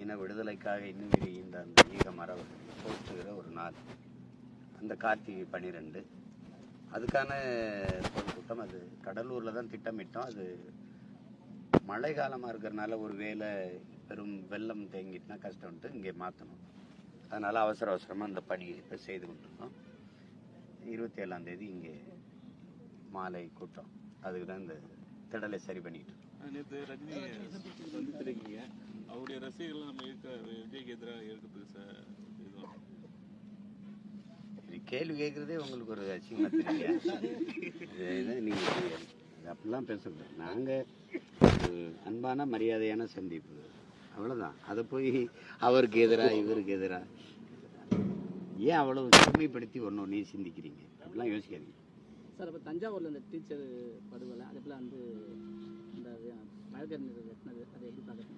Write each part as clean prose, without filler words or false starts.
இன விடுதலைக்காக இன்னும் இந்த அந்த ஈக மரம் போற்றுகிற ஒரு நாள், அந்த கார்த்திகை 12. அதுக்கான பொதுக்கூட்டம் அது கடலூரில் தான் திட்டமிட்டோம். அது மழை காலமாக இருக்கிறதுனால ஒரு வேளை பெரும் வெள்ளம் தேங்கிட்டுனா கஷ்டம்ட்டு இங்கே மாற்றணும். அதனால் அவசர அவசரமாக அந்த பணியை இப்போ செய்து கொண்டிருக்கோம். 27ஆம் தேதி இங்கே மாலை கூட்டம், அதுக்கு தான் இந்த திடலை சரி பண்ணிட்டு. நேற்று ரஜினி வந்துருக்கீங்க, அவருடைய ரசிகர்கள் நம்ம விஜய்க்கு எதிராக இருக்குது சார். கேள்வி கேட்குறதே உங்களுக்கு ஒரு அசிங்கமாக தெரியல. நீங்கள் அப்படிலாம் பேசக்கூடாது. நாங்கள் ஒரு அன்பான மரியாதையான சந்திப்பு, அவ்வளோதான். அதை போய் அவருக்கு எதிராக இவருக்கு எதிராக ஏன் அவ்வளவு சிறுமைப்படுத்தி ஒன்று சிந்திக்கிறீங்க? அப்படிலாம் யோசிக்காதீங்க சார். இப்போ தஞ்சாவூரில் இந்த டீச்சர் படுகொலை, அதே போல் வந்து இந்த வழக்கறிஞர் வெட்டினது, அதை எப்படி பார்க்குறீங்க?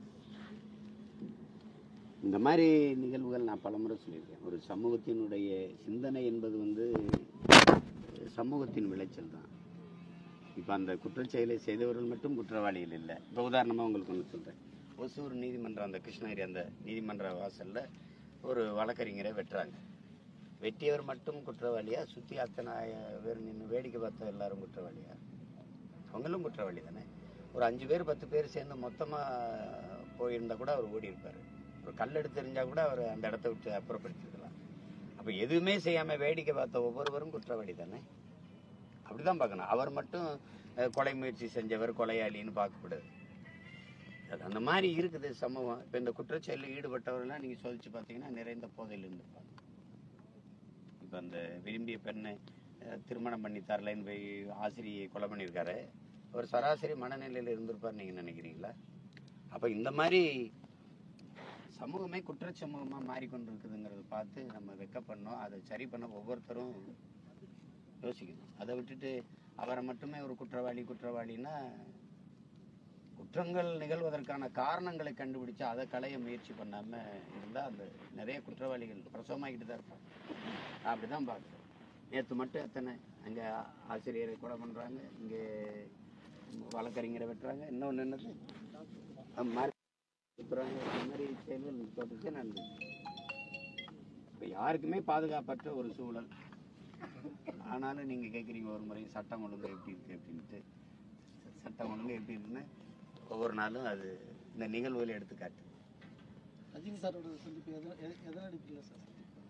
இந்த மாதிரி நிகழ்வுகள் நான் பலமுறை சொல்லியிருக்கேன். ஒரு சமூகத்தினுடைய சிந்தனை என்பது வந்து சமூகத்தின் விளைச்சல் தான். இப்போ அந்த குற்றச்செயலை செய்தவர்கள் மட்டும் குற்றவாளிகள் இல்லை. இப்போ உதாரணமாக உங்களுக்கு ஒன்று சொல்கிறேன். ஒசூர் நீதிமன்றம், அந்த கிருஷ்ணகிரி அந்த நீதிமன்ற வாசலில் ஒரு வழக்கறிஞரை வெட்டுறாங்க. வெட்டியவர் மட்டும் குற்றவாளியா? சுற்றி அத்தனை பேர் நின்று வேடிக்கை பார்த்த எல்லாரும் குற்றவாளியா? அவங்களும் குற்றவாளி தானே. ஒரு 5 பேர் 10 பேர் சேர்ந்து மொத்தமாக போயிருந்தா கூட அவர் ஓடி இருப்பார். ஒரு கல் எடுத்து எறிஞ்சா கூட அவர் அந்த இடத்த விட்டு அப்புறப்படுத்திருக்கலாம். அப்போ எதுவுமே செய்யாமல் வேடிக்கை பார்த்த ஒவ்வொருவரும் குற்றவாளி தானே. அப்படிதான் பார்க்கணும். அவர் மட்டும் கொலை முயற்சி செஞ்சவர் கொலையாளின்னு பார்க்கக்கூடாது. அந்த மாதிரி இருக்குது சமூகம். இப்போ இந்த குற்றச்செயலில் ஈடுபட்டவர்கள்லாம் நீங்கள் சோதிச்சு பார்த்தீங்கன்னா நிறைந்த போதையில் இருந்திருப்பாங்க. இப்போ அந்த விரும்பிய பெண்ணை திருமணம் பண்ணி தரலைன்னு போய் ஆசிரியை கொலை பண்ணியிருக்காரு. அவர் சராசரி மனநிலையில் இருந்திருப்பார் நீங்கள் நினைக்கிறீங்களா? அப்போ இந்த மாதிரி சமூகமே குற்றச்சமூகமாக மாறிக்கொண்டு இருக்குதுங்கிறத பார்த்து நம்ம வெக்கப்படணும். அதை சரி பண்ண ஒவ்வொருத்தரும் யோசிக்கணும். அதை விட்டுட்டு அவரை மட்டுமே ஒரு குற்றவாளின்னா, குற்றங்கள் நிகழ்வதற்கான காரணங்களை கண்டுபிடிச்சு அதை களைய முயற்சி பண்ணாமல் இருந்தால் அந்த நிறைய குற்றவாளிகள் பிரசவமாகிட்டு தான் இருப்பாங்க. அப்படிதான் பார்க்குறோம். நேற்று மட்டும் எத்தனை அங்கே ஆசிரியரை கொலை பண்ணுறாங்க, இங்கே வழக்கறிஞரை வெட்டுறாங்க, இன்னொன்று என்னது மாதிரி இந்த மாதிரி செயல்கள் தொடர்ச்சி நடந்து. இப்போ யாருக்குமே பாதுகாப்பற்ற ஒரு சூழல். ஆனாலும் நீங்கள் கேட்குறீங்க ஒரு முறை சட்டம் ஒழுங்கு எப்படி இருக்குது அப்படின்ட்டு. சட்டம் ஒழுங்கு எப்படி இருக்குன்னு ஒவ்வொரு நாளும் அது இந்த நிகழ்வுகளை எடுத்துக்காட்டு. ரஜினி சாரோட சந்திப்பு எதன் அடிப்படையில் சார்?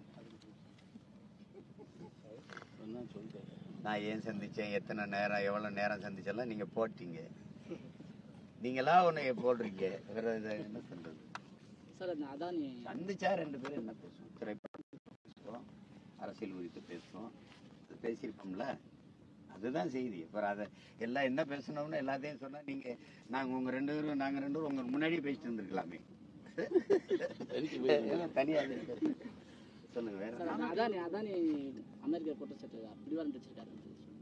சொல்லிட்டேன். நான் ஏன் சந்தித்தேன், எத்தனை நேரம், எவ்வளோ நேரம் சந்திச்செல்லாம் நீங்கள் போட்டீங்க. நீங்களா ஒன்று போடுறீங்க. வேறு என்ன சொல்கிறது சார்? அந்த அதானி சந்திச்சா 2 பேரும் என்ன பேசுவோம்? திரைப்படம் பேசுவோம், அரசியல் குறித்து பேசுவோம், அது பேசியிருப்போம்ல. அதுதான் செய்தி. அப்புறம் அதை எல்லாம் என்ன பேசணும்னு எல்லாத்தையும் சொன்னால் நீங்கள் நாங்கள் உங்கள் 2 பேரும் நாங்கள் 2 பேரும் உங்களுக்கு முன்னாடியே பேசிட்டு இருந்துருக்கலாமே. தனியாக சொல்லுங்க. வேற அதானி அமெரிக்கா குற்றச்சாட்டு பிடிவாரம் வச்சிருக்காரு.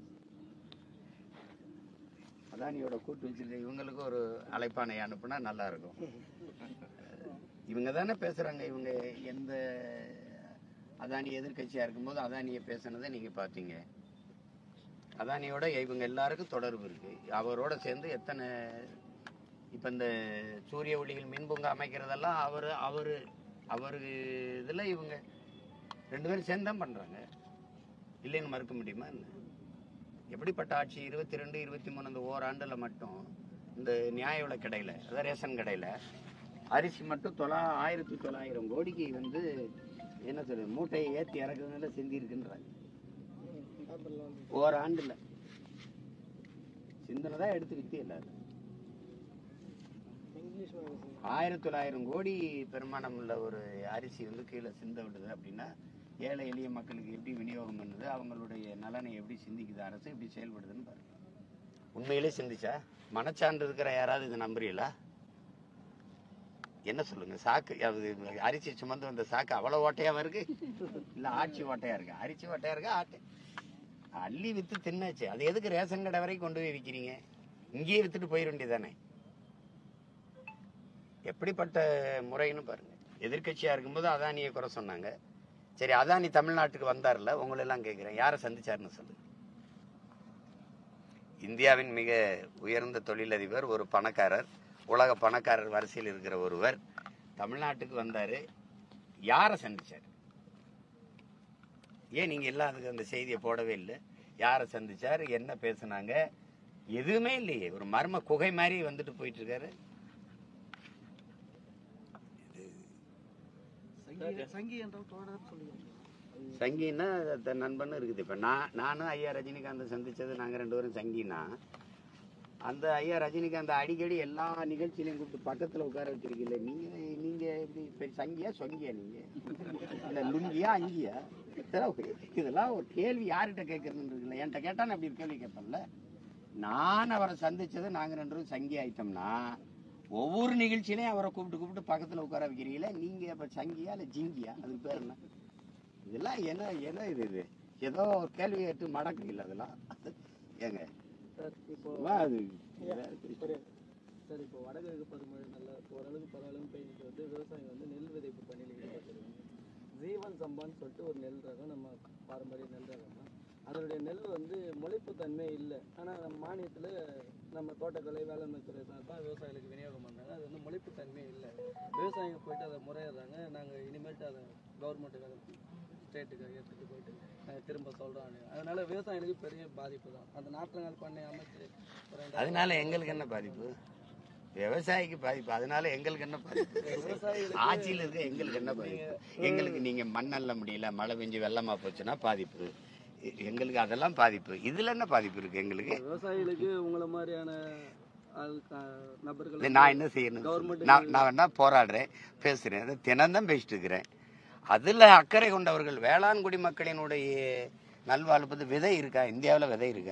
அதானியோட கூட்டு வச்சிருக்க இவங்களுக்கு ஒரு அழைப்பானை அனுப்புனா நல்லா இருக்கும். இவங்க தானே பேசுறாங்க. இவங்க எந்த அதானி எதிர்கட்சியா இருக்கும்போது அதானியை பேசுனதை நீங்க பாத்தீங்க. அதானியோட இவங்க எல்லாருக்கும் தொடர்பு இருக்கு. அவரோட சேர்ந்து எத்தனை இப்ப இந்த சூரிய ஒளிகள் மின்பூங்கா அமைக்கிறதெல்லாம் அவரு இதுல இவங்க 2 பேரும் சேர்ந்து தான் பண்றாங்க. இல்லைன்னு மறுக்க முடியுமா என்ன? எப்படிப்பட்ட ஆட்சி? 22, 23 அந்த ஓராண்டில் மட்டும் இந்த நியாய விலை கடையில், அதாவது ரேஷன் கடையில் அரிசி மட்டும் 1900 கோடிக்கு வந்து என்ன சொல்றது, மூட்டையை ஏற்றி இறக்குறதுனால சிந்தி இருக்குன்றாங்க. ஓராண்டில் சிந்தனை தான் எடுத்து வித்து எல்லாரும் 1900 கோடி பெருமானம் உள்ள ஒரு அரிசி வந்து கீழே சிந்த விடுது அப்படின்னா ஏழை எளிய மக்களுக்கு எப்படி விநியோகம் பண்ணுது, அவங்களுடைய நலனை எப்படி சிந்திக்குது அரசு, எப்படி செயல்படுதுன்னு பாருங்க. உண்மையிலே சிந்திச்சா மனச்சான்று இருக்கிற யாராவது இதை நம்புறீங்களா? என்ன சொல்லுங்க? சாக்கு அரிசி சுமந்து வந்த சாக்கு அவ்வளோ ஓட்டையாவா இருக்கு? இல்லை ஆட்சி ஓட்டையா இருக்கு? அரிசி ஓட்டையா இருக்கா? ஆட்டை அள்ளி வித்து தின்னாச்சு. அது எதுக்கு ரேஷன் கடை வரைக்கும் கொண்டு போய் விற்கிறீங்க? இங்கேயே வித்துட்டு போயிட வேண்டியதானே. எப்படிப்பட்ட முறைன்னு பாருங்க. எதிர்கட்சியா இருக்கும்போது அதானியை குறை சொன்னாங்க. சரி, அதானி தமிழ்நாட்டுக்கு வந்தார்ல, உங்களெல்லாம் கேட்குறேன், யாரை சந்திச்சாருன்னு சொல்லு. இந்தியாவின் மிக உயர்ந்த தொழிலதிபர், ஒரு பணக்காரர், உலக பணக்காரர் வரிசையில் இருக்கிற ஒருவர் தமிழ்நாட்டுக்கு வந்தாரு, யாரை சந்திச்சார்? ஏன் நீங்க எல்லாம் அதுக்கு அந்த செய்தியை போடவே இல்லை? யாரை சந்திச்சார், என்ன பேசுனாங்க? எதுவுமே இல்லையே. ஒரு மர்ம குகை மாதிரி வந்துட்டு போயிட்டு இருக்காரு. சங்கின்னா நண்பன்னு இருக்குது. இப்ப நானும் ஐயா ரஜினிகாந்த் சந்திச்சது, நாங்க 2 பேரும் சங்கினா, அந்த ஐயா ரஜினிகாந்த் அடிக்கடி எல்லா நிகழ்ச்சியிலையும் கூப்பிட்டு பக்கத்துல உட்கார வச்சிருக்கீங்களே, நீங்க எப்படி சங்கியா சொங்கியா? நீங்க இந்த லுங்கியா அங்கியா? இதெல்லாம் ஒரு கேள்வி யார்கிட்ட கேட்கறதுன்னு இருக்குல்ல. என்கிட்ட கேட்டான்னு அப்படி ஒரு கேள்வி கேட்பேன்ல. நான் அவரை சந்திச்சது, நாங்க 2 பேரும் சங்கி ஆயிட்டோம்னா ஒவ்வொரு நிகழ்ச்சியிலையும் அவரை கூப்பிட்டு பக்கத்துல உட்கார வைக்கிறீங்களே, நீங்க இப்ப சங்கியா இல்ல ஜிங்கியா? அதுக்கு பேர் என்ன? இதெல்லாம் என்ன இது ஏதோ ஒரு கேள்வி கேட்டு மடக்குறீங்களா அதெல்லாம்? ஏங்க இப்போ அது சார், இப்போ வடகிழக்கு பருவமழை நல்லா ஓரளவுக்கு பரவாயில்ல பெய்ஞ்சிட்டு வந்து விவசாயம் வந்து நெல் விதைப்பு பணியில் ஈடுபட்டிருக்காங்க. ஜீவன் சம்பான்னு சொல்லிட்டு ஒரு நெல் ரகம், நம்ம பாரம்பரிய நெல் ரகம் தான். அதனுடைய நெல் வந்து முளைப்பு தன்மை இல்லை. ஆனால் நம்ம மானியத்தில் நம்ம தோட்டக்கலை வேளாண்மை துறை தான் விவசாயிகளுக்கு விநியோகம் பண்ணாங்க. அது வந்து முளைப்பு தன்மை இல்லை. விவசாயிங்க போயிட்டு அதை முறையிடுறாங்க. நாங்கள் இனிமேல்ட்டு அதை கவர்மெண்ட்டுக்கு ஸ்டேட்டுக்கு எடுத்துகிட்டு போயிட்டு நாங்கள் திரும்ப சொல்கிறோம். அதனால விவசாயிகளுக்கு பெரிய பாதிப்பு தான். அந்த நாற்று பண்ணை அமைச்சு அதனால எங்களுக்கு என்ன பாதிப்பு? விவசாயிக்கு பாதிப்பு. அதனால எங்களுக்கு என்ன பாதிப்பு? ஆட்சியில் இருக்க எங்களுக்கு என்ன பாதிப்பு? எங்களுக்கு நீங்க மண்ணல்ல முடியல, மழை பெஞ்சு வெள்ளமா போச்சுன்னா பாதிப்பு. எங்களுக்கு அதெல்லாம் பாதிப்பு. இதுல என்ன பாதிப்பு இருக்கு எங்களுக்கு? விவசாயிகளுக்கு உங்களை மாதிரியான நபர்கள் நான் என்ன செய்யணும்? நான் என்ன போராடுறேன், பேசுறேன், அதை தினம்தான் பேசிட்டு இருக்கிறேன். அதுல அக்கறை கொண்டவர்கள், வேளாண் குடிமக்களினுடைய நல்வாழ்வு. விதை இருக்கா இந்தியாவில்?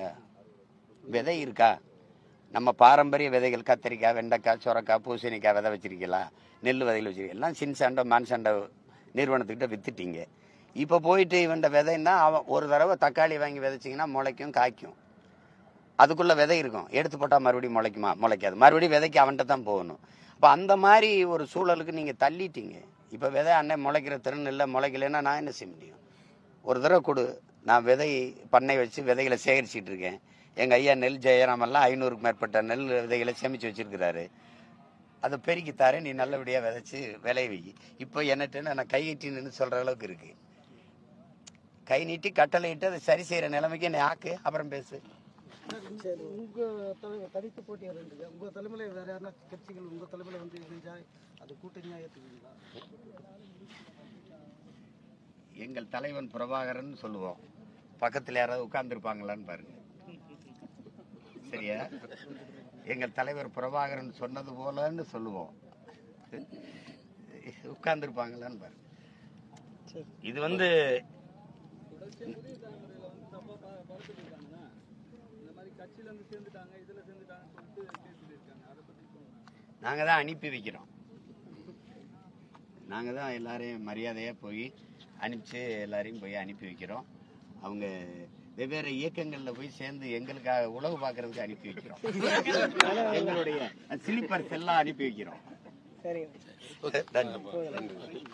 விதை இருக்கா? நம்ம பாரம்பரிய விதைகள், கத்திரிக்காய், வெண்டைக்காய், சுரக்காய், பூசணிக்காய் விதை வச்சிருக்கீங்களா? நெல் விதைகள் வச்சிருக்கீங்க? எல்லாம் சின்சாண்டோ மான்சாண்டோ நிறுவனத்துக்கிட்ட வித்துட்டீங்க. இப்போ போயிட்டு இவன்ட விதைன்னா, அவன் ஒரு தடவை தக்காளி வாங்கி விதைச்சிங்கன்னா முளைக்கும், காய்க்கும். அதுக்குள்ள விதை இருக்கும், எடுத்து போட்டால் மறுபடியும் முளைக்குமா? முளைக்காது. மறுபடியும் விதைக்கு அவன்கிட்ட தான் போகணும். அப்போ அந்த மாதிரி ஒரு சூழலுக்கு நீங்கள் தள்ளிட்டீங்க. இப்போ விதை அன்னை முளைக்கிற திறன் இல்லை, முளைக்கலைன்னா நான் என்ன செய்ய முடியும்? ஒரு தடவை கொடு. நான் விதை பண்ணை வச்சு விதைகளை சேகரிச்சிட்டு இருக்கேன். எங்கள் ஐயா நெல் ஜெயராமெல்லாம் 500க்கு மேற்பட்ட நெல் விதைகளை சேமித்து வச்சிருக்கிறாரு. அதை பெருக்கித்தாரே, நீ நல்லபடியாக விதைச்சி விளைய வை. இப்போ என்னட்டு நான் கை நீட்டின்னு சொல்கிற அளவுக்கு இருக்கு. கை நீட்டி கட்டளை இட்டு அதை சரி செய்கிற நிலைமைக்கு என்னை ஆக்கு, அப்புறம் பேசு. உங்கள் தனித்து போட்டி இருந்துங்க. உங்கள் தலைமையில் வேறு யாருன்னா கட்சிகள் உங்கள் தலைமையில் வந்து இணைஞ்சா அது கூட்டணியாக ஏற்றுக்குங்களா? எங்கள் தலைவன் பிரபாகரன் சொல்லுவோம். பக்கத்தில் யாராவது உட்கார்ந்துருப்பாங்களான்னு பாருங்க. சரியா? எங்கள் தலைவர் பிரபாகரன் சொன்னது போலன்னு சொல்லுவோம். உட்கார்ந்துருப்பாங்களான்னு பாருங்க. இது வந்து நாங்கள் தான் அனுப்பி வைக்கிறோம். நாங்கள் தான் எல்லாரையும் மரியாதையாக போய் அனுப்பிச்சு எல்லாரையும் போய் அனுப்பி வைக்கிறோம். அவங்க வெவ்வேறு இயக்கங்களில் போய் சேர்ந்து எங்களுக்காக உழவு பார்க்கறதுக்கு அனுப்பி வைக்கிறோம். எங்களுடைய ஸ்லீப்பர்ஸ் எல்லாம் அனுப்பி வைக்கிறோம்.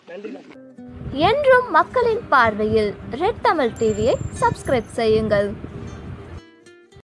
என்றும் மக்களின் பார்வையில் ரெட் தமிழ் டிவியை சப்ஸ்கிரைப் செய்யுங்கள்.